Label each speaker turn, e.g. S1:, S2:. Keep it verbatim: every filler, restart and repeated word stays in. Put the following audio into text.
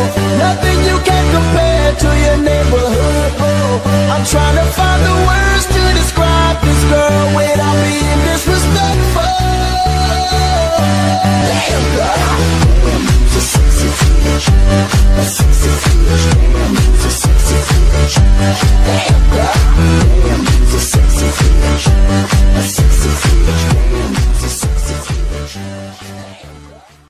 S1: Nothing you can compare to your neighborhood. I'm trying to find the words to describe this girl without being disrespectful. Damn girl, damn, so sexy bitch, a sexy bitch, damn, so sexy bitch. Damn girl, damn, so sexy bitch, a sexy bitch, damn, so sexy bitch. Damn girl.